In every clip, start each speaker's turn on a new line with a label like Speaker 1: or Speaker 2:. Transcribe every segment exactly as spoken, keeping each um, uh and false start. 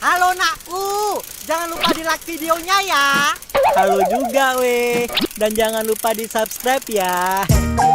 Speaker 1: Halo nakku, jangan lupa di like videonya ya.
Speaker 2: Halo juga weh, dan jangan lupa di subscribe ya.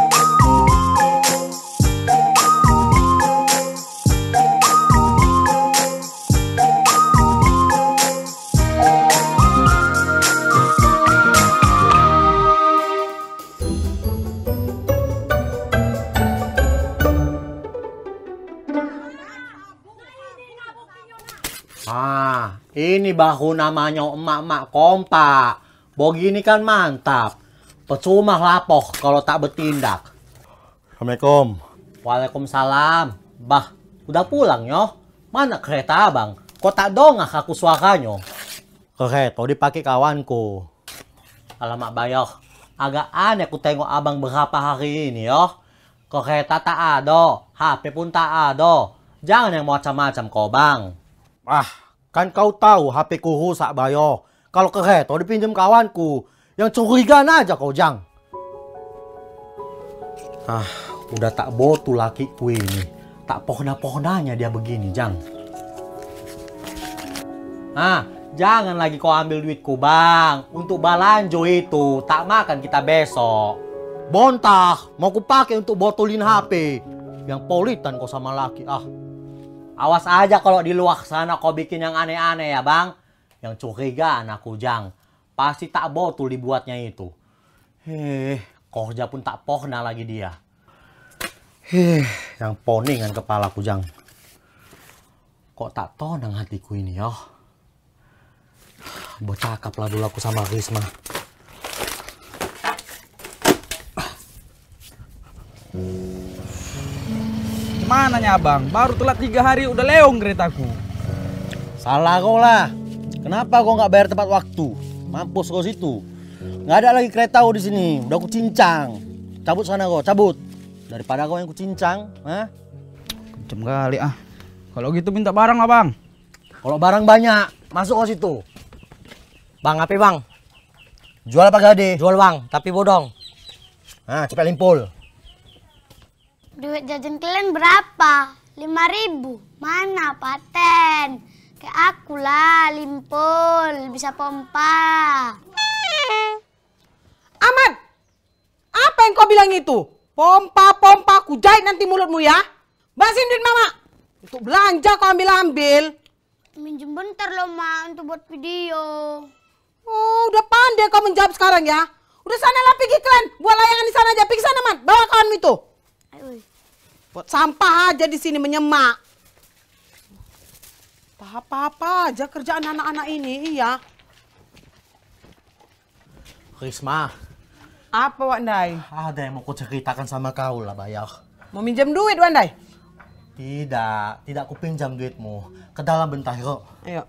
Speaker 3: Ah, ini bahu namanya emak-emak kompak. Begini kan mantap. Percuma lapoh kalau tak bertindak.
Speaker 4: Assalamualaikum.
Speaker 3: Waalaikumsalam. Bah, udah pulang yo? Mana kereta abang? Kok tak dongak aku suaranya?
Speaker 4: Kereta dipakai kawanku.
Speaker 3: Alamak bayoh, agak aneh aku tengok abang berapa hari ini yo. Kereta tak ada, H P pun tak ada. Jangan yang macam-macam kau bang.
Speaker 4: Ah, kan kau tahu H P ku rusak bayo. Kalau kereta dipinjam kawanku. Yang curigaan aja kau jang.
Speaker 3: Ah, udah tak botu lakiku ini. Tak pohna-pohnanya dia begini jang. Ah, jangan lagi kau ambil duitku bang. Untuk balanjo itu, tak makan kita besok.
Speaker 4: Bontah, mau ku pakai untuk botolin H P. Yang politan kau sama laki ah.
Speaker 3: Awas aja kalau di luar sana kau bikin yang aneh-aneh ya bang. Yang curigaan aku jang. Pasti tak botol dibuatnya itu. Heh, kerja pun tak pohna lagi dia.
Speaker 4: Heh, yang poningan kepalaku jang.
Speaker 3: Kok tak tonang hatiku ini ya. Bercakap lah dulu aku sama Risma.
Speaker 5: Mana nya abang? Baru telat tiga hari udah leong keretaku.
Speaker 4: Salah kau lah. Kenapa kau nggak bayar tepat waktu? Mampus kau situ. Nggak ada lagi kereta kau di sini. Udah aku cincang. Cabut sana kau, cabut. Daripada kau yang kucincang, ha?
Speaker 5: Kencem kali ah. Kalau gitu minta barang lah bang.
Speaker 4: Kalau barang banyak, masuk kau situ.
Speaker 1: Bang, apa bang?
Speaker 4: Jual apa gade?
Speaker 1: Jual bang, tapi bodong.
Speaker 4: Nah, cepet limpul.
Speaker 6: Duit jajan kalian berapa? Lima ribu. Mana paten? Kayak aku lah, limpul, bisa pompa.
Speaker 7: Ahmad, apa yang kau bilang itu? Pompa, pompa, ku jahit nanti mulutmu ya. Basin duit mama. Untuk belanja kau ambil-ambil.
Speaker 6: Minjem bentar loh, Ma, untuk buat video.
Speaker 7: Oh, udah pandai kau menjawab sekarang ya. Udah sana lah pergi kalian. Buat layangan di sana aja. Pergi sana, Man. Bawa kawanmu itu.
Speaker 6: Ayo.
Speaker 7: Buat sampah aja di sini menyemak. Tak apa-apa aja kerjaan anak-anak ini, iya.
Speaker 3: Risma.
Speaker 7: Apa, Wandai?
Speaker 3: Ada yang mau ku ceritakan sama kau lah bayar.
Speaker 7: Mau minjem duit, Wandai?
Speaker 3: Tidak, tidak ku pinjam duitmu. Ke dalam bentar kok.
Speaker 7: Ayo.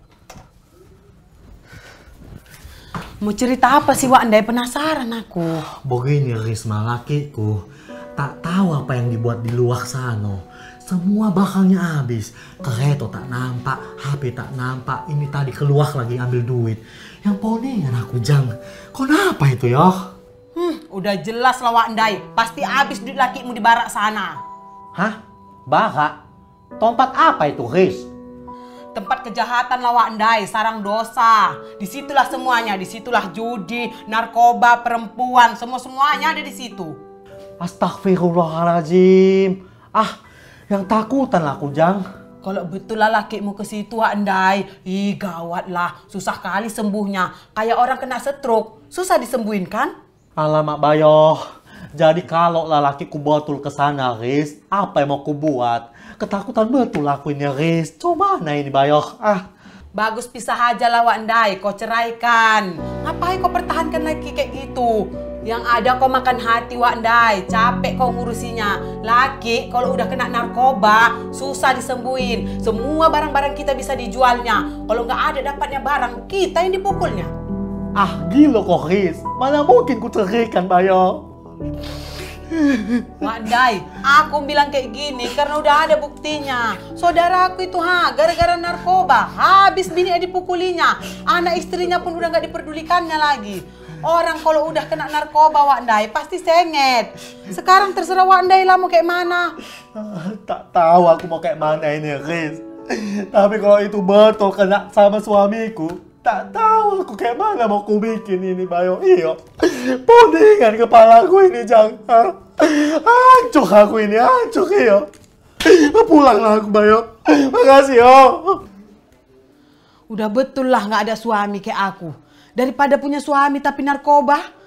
Speaker 7: Mau cerita apa sih, Wandai? Penasaran aku.
Speaker 3: Begini Risma, lakiku. Tak tahu apa yang dibuat di luar sana. Semua barangnya habis. Kereta tak nampak, H P tak nampak. Ini tadi keluar lagi ambil duit. Yang poningan aku jang. Kenapa itu ya?
Speaker 7: Hmm, udah jelas lah Wandai. Pasti habis duit lakimu di barak sana.
Speaker 3: Hah? Barak? Tempat apa itu, Riz?
Speaker 7: Tempat kejahatan lah Wandai, sarang dosa. Disitulah semuanya, disitulah judi, narkoba, perempuan, semua-semuanya ada di situ.
Speaker 3: Astagfirullahaladzim. Ah, yang takutan lah aku jang.
Speaker 7: Kalau betul lah lakimu ke situ Wandai, ih gawat lah, susah kali sembuhnya. Kayak orang kena stroke, susah disembuhin kan?
Speaker 3: Alamak bayoh. Jadi kalau lah lakiku betul ke sana, Riz, apa yang mau ku buat? Ketakutan betul aku ini, Riz. Coba mana ini bayoh? Ah.
Speaker 7: Bagus pisah aja lah Wandai, kau ceraikan. Ngapain kau pertahankan lagi kayak gitu? Yang ada kau makan hati Wandai, capek kau ngurusinya. Laki kalau udah kena narkoba, susah disembuhin. Semua barang-barang kita bisa dijualnya. Kalau nggak ada dapatnya barang, kita yang dipukulnya.
Speaker 3: Ah, gila kok, Riz. Mana mungkin ku ceraikan, bayo.
Speaker 7: Wandai, aku bilang kayak gini karena udah ada buktinya. Saudaraku itu ha, gara-gara narkoba, habis bini dipukulinya. Anak istrinya pun udah nggak diperdulikannya lagi. Orang kalau udah kena narkoba Wandai pasti sengit. Sekarang terserah Wandai lah mau kayak mana.
Speaker 3: Ah, tak tahu aku mau kayak mana ini, Riz. Tapi kalau itu betul kena sama suamiku, tak tahu aku kayak mana mau ku bikin ini, Bayo. Iyo, pudingan kepalaku ini, Jang. Hancur aku ini, hancur, iyo. Pulanglah aku, Bayo. Makasih, yo.
Speaker 7: Udah betul lah nggak ada suami kayak aku. Daripada punya suami tapi narkoba.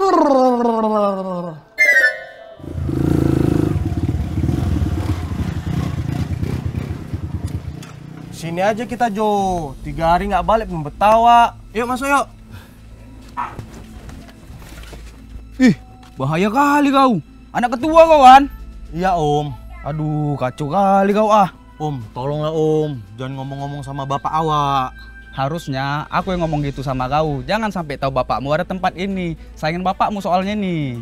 Speaker 4: Sini aja kita, Jo. Tiga hari nggak balik pun betawa. Yuk masuk yuk.
Speaker 5: Ih, bahaya kali kau. Anak ketua kau kan?
Speaker 4: Iya Om.
Speaker 5: Aduh, kacau kali kau ah.
Speaker 4: Om, tolonglah Om. Jangan ngomong-ngomong sama bapak awak.
Speaker 5: Harusnya aku yang ngomong gitu sama kau. Jangan sampai tahu bapakmu ada tempat ini. Sayangin bapakmu soalnya nih.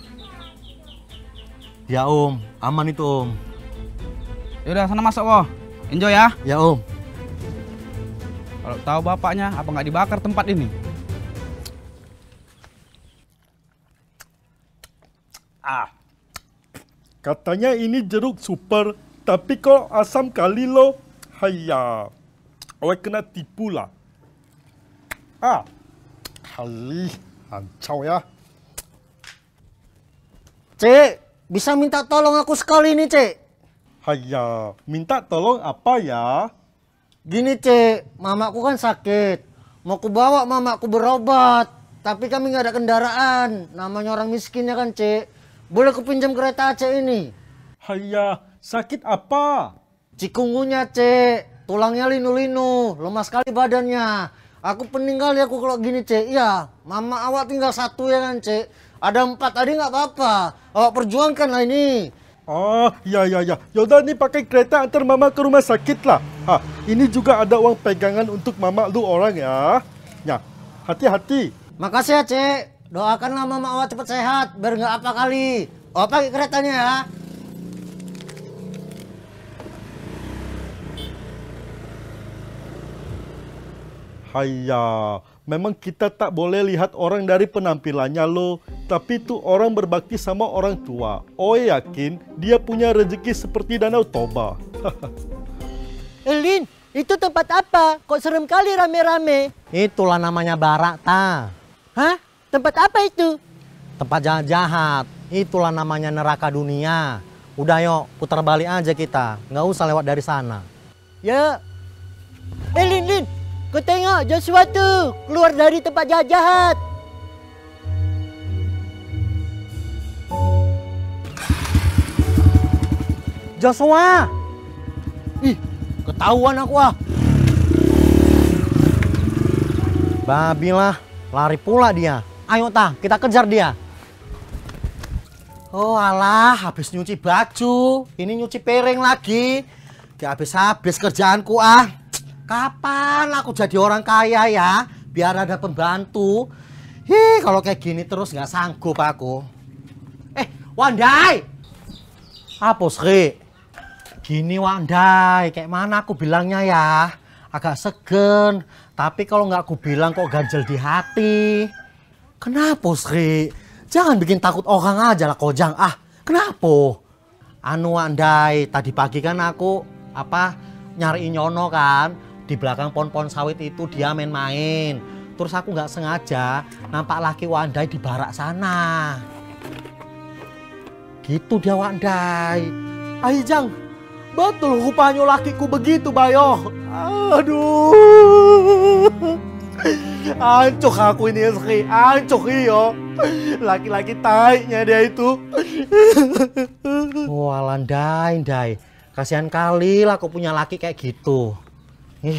Speaker 4: Ya Om, aman itu Om.
Speaker 5: Yaudah, sana masuk kok. Enjoy ya.
Speaker 4: Ya Om.
Speaker 5: Kalau tahu bapaknya, apa nggak dibakar tempat ini?
Speaker 8: Ah, katanya ini jeruk super, tapi kok asam kali lo. Hayya, awak kena tipu lah. Ah, kali hancau ya.
Speaker 4: Cek, bisa minta tolong aku sekali nih, Cek?
Speaker 8: Hayya, minta tolong apa ya?
Speaker 4: Gini, Cek, mamaku kan sakit. Mau ku bawa mamaku berobat, tapi kami nggak ada kendaraan. Namanya orang miskin ya kan, Cek. Boleh ku pinjam kereta Cek ini?
Speaker 8: Hayya, sakit apa?
Speaker 4: Cikungunya, Cek. Tulangnya linu-linu, lemah sekali badannya. Aku pening kali aku kalau gini, Cek. Iya, mama awak tinggal satu ya kan, Cek. Ada empat tadi nggak apa-apa. Awak perjuangkan lah ini.
Speaker 8: Oh, ya ya ya. Yaudah nih pakai kereta antar mama ke rumah sakit lah. Ha, ini juga ada uang pegangan untuk mama lu orang ya. Ya, hati-hati.
Speaker 4: Makasih ya, Cek. Doakanlah mama awak cepat sehat, biar nggak apa kali. Awak pakai keretanya ya.
Speaker 8: Hayya, memang kita tak boleh lihat orang dari penampilannya lo. Tapi tuh orang berbakti sama orang tua. Oh yakin dia punya rezeki seperti Danau Toba.
Speaker 2: Elin, itu tempat apa? Kok serem kali rame-rame?
Speaker 4: Itulah namanya barak, ta.
Speaker 2: Hah? Tempat apa itu?
Speaker 4: Tempat jahat-jahat. Itulah namanya neraka dunia. Udah yuk, putar balik aja kita. Nggak usah lewat dari sana.
Speaker 2: Ya. Eh, Lin, Lin. Kau tengok Joshua tuh keluar dari tempat jahat-jahat.
Speaker 4: Joshua! Ih, ketahuan aku ah. Babilah, lari pula dia. Ayo tah, kita kejar dia. Oh alah, habis nyuci baju, ini nyuci piring lagi. Gak habis-habis kerjaanku ah. Kapan aku jadi orang kaya ya? Biar ada pembantu. Hi, kalau kayak gini terus nggak sanggup aku. Eh, Wandai! Apa sih? Gini Wandai, kayak mana aku bilangnya ya? Agak segen, tapi kalau nggak aku bilang kok ganjel di hati. Kenapa Sri? Jangan bikin takut orang aja lah Kojang. Ah, kenapa? Anu Wandai, tadi pagi kan aku apa nyariin Nyono kan. Di belakang pohon-pohon sawit itu dia main-main. Terus aku nggak sengaja nampak laki Wandai di barak sana. Gitu dia Wandai.
Speaker 2: Aijang, betul rupanya lakiku begitu, Bayo.
Speaker 8: Aduh. Ancok aku ini Sri, ancok iyo. Laki-laki taiknya dia itu.
Speaker 4: Wah, Landai, Ndai. Kasihan kali lah aku punya laki kayak gitu. Ih.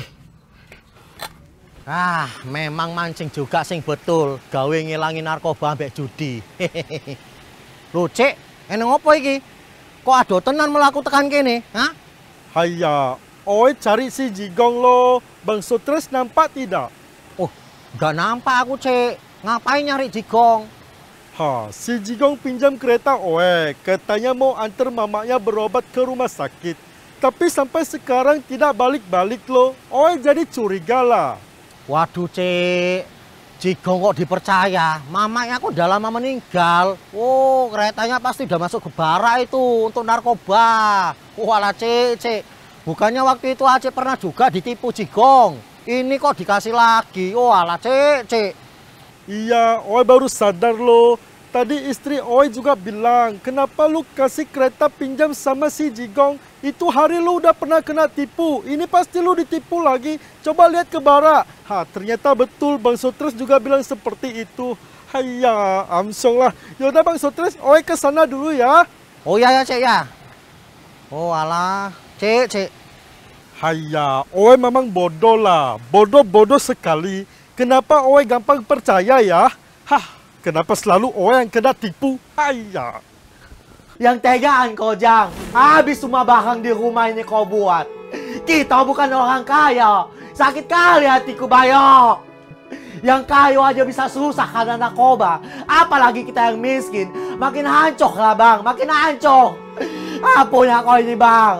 Speaker 4: Ah, memang mancing juga sing betul. Gawe ngilangin narkoba ambek judi. Loh, Cek, eneng apa iki? Kok ado tenan melaku tekan kene, hah?
Speaker 8: Hayya, oi cari si Jigong lo. Bang Stres nampak tidak?
Speaker 4: Oh, nggak nampak aku, Cek. Ngapain nyari Jigong?
Speaker 8: Ha, si Jigong pinjam kereta oi. Katanya mau antar mamanya berobat ke rumah sakit. Tapi sampai sekarang tidak balik-balik lo. Oi jadi curiga lah.
Speaker 4: Waduh, Cek. Jigong kok dipercaya? Mamanya kok udah lama meninggal. Oh, keretanya pasti udah masuk ke barak itu untuk narkoba. Walah, Cek, Cek.
Speaker 2: Bukannya waktu itu Aceh pernah juga ditipu Jigong. Ini kok dikasih lagi? Oh alah Cek, Cek.
Speaker 8: Iya, Oi baru sadar loh. Tadi istri Oi juga bilang, kenapa lu kasih kereta pinjam sama si Jigong? Itu hari lu udah pernah kena tipu. Ini pasti lu ditipu lagi. Coba lihat ke Bara. Ha, ternyata betul Bang Sotres juga bilang seperti itu. Hayya, amsong lah. Yaudah Bang Sotres, Oi ke sana dulu ya.
Speaker 2: Oh iya ya Cek ya. Oh alah, Cek, Cek.
Speaker 8: Hayya, Oi memang bodoh lah. Bodoh-bodoh sekali. Kenapa Oi gampang percaya ya? Hah, kenapa selalu Oi yang kena tipu? Hayya.
Speaker 3: Yang tegaan kau Jang, habis semua barang di rumah ini kau buat. Kita bukan orang kaya, sakit kali hatiku Bayo. Yang kaya aja bisa susah karena narkoba, apalagi kita yang miskin. Makin hancur lah bang, makin hancur. Apunya kau ini bang.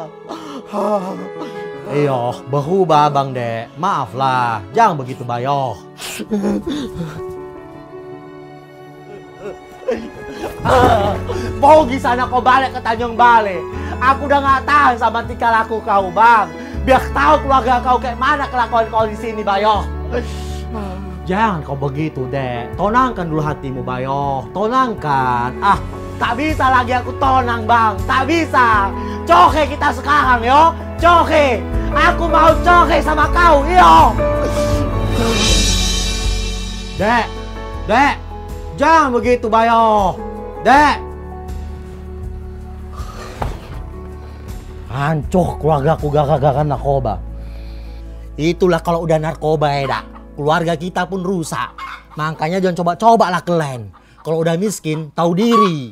Speaker 2: Iyo, berubah bang Dek. Maaf lah, jangan begitu Bayo.
Speaker 3: Mau di sana kau balik ke Tanjung Balai. Aku udah gak tahan sama tingkah laku kau bang. Biar tahu keluarga kau kayak mana kelakuan kau di sini Bayo.
Speaker 2: Jangan kau begitu Dek. Tonangkan dulu hatimu Bayo. Tonangkan. Ah,
Speaker 3: tak bisa lagi aku tonang bang. Tak bisa. Coke kita sekarang yo. Coke. Aku mau coke sama kau yo.
Speaker 2: Dek, Dek, jangan begitu Bayo. Dek. Hancur keluargaku gara-gara narkoba. Itulah kalau udah narkoba ya dak. Keluarga kita pun rusak. Makanya jangan coba-coba lah kalian. Kalau udah miskin, tahu diri.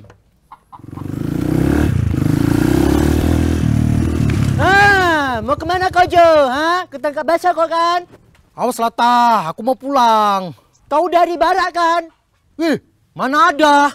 Speaker 1: Ah, mau kemana kau Jo? Ha? Ketangkap basah kau kan?
Speaker 2: Awas lah tah, aku mau pulang.
Speaker 1: Kau dari barak kan?
Speaker 2: Wih, mana ada?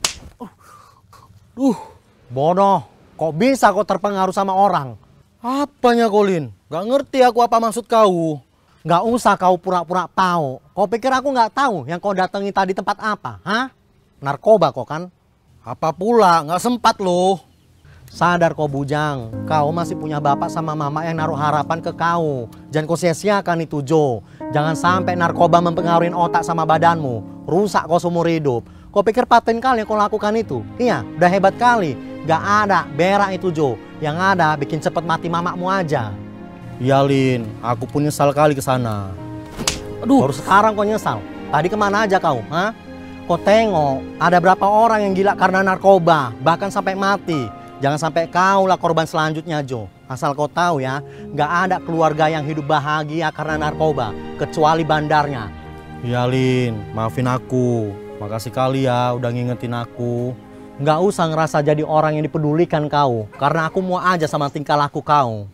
Speaker 2: Duh, bodoh. Kok bisa kau terpengaruh sama orang? Apanya Colin? Gak ngerti aku apa maksud kau. Gak usah kau pura-pura tahu. Kau pikir aku gak tahu yang kau datangi tadi tempat apa? Hah? Narkoba kau kan? Apa pula? Gak sempat loh. Sadar kau bujang. Kau masih punya bapak sama mama yang naruh harapan ke kau. Jangan kau sia-siakan itu Jo. Jangan sampai narkoba mempengaruhi otak sama badanmu. Rusak kau seumur hidup. Kau pikir paten kali yang kau lakukan itu? Iya, udah hebat kali. Gak ada berak itu Jo. Yang ada bikin cepet mati mamamu aja. Iya Lin, aku pun nyesal kali ke sana. Aduh, baru sekarang kau nyesal. Tadi kemana aja kau? Hah? Kau tengok, ada berapa orang yang gila karena narkoba, bahkan sampai mati. Jangan sampai kau lah korban selanjutnya Jo. Asal kau tahu ya, gak ada keluarga yang hidup bahagia karena narkoba, kecuali bandarnya. Iya Lin, maafin aku. Makasih kali ya udah ngingetin aku. Nggak usah ngerasa jadi orang yang dipedulikan kau. Karena aku mau aja sama tingkah laku kau.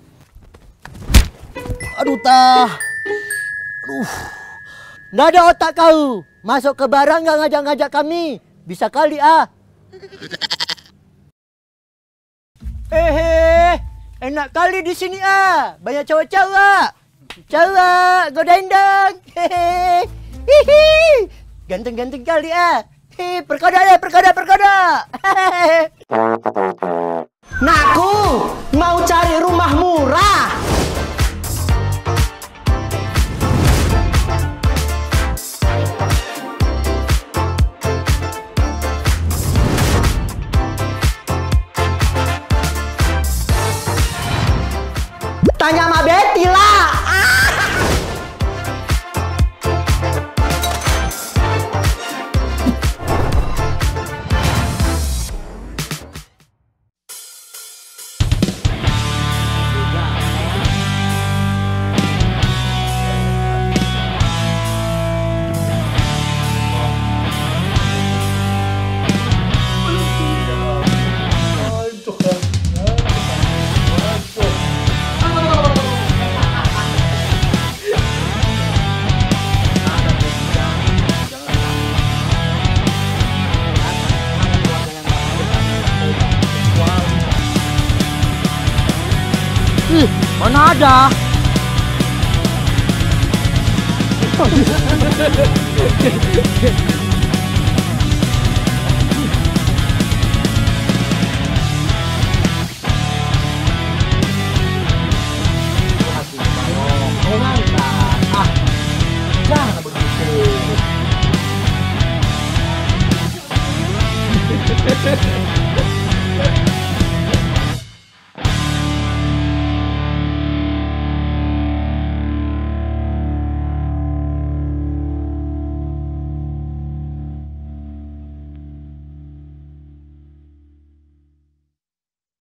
Speaker 2: Aduh tah. Aduh.
Speaker 1: Nggak ada otak kau. Masuk ke barang nggak ngajak-ngajak kami. Bisa kali ah. Eh, enak kali di sini ah. Banyak cowok-cowok. Cowok, godain dong. Hehehe. Hihi. Ganteng-ganteng kali ah. Hei, perkoda deh, perkoda, perkoda.
Speaker 3: Naku, mau cari rumah murah. Tanya sama Betty lah.
Speaker 2: Ih, mana ada?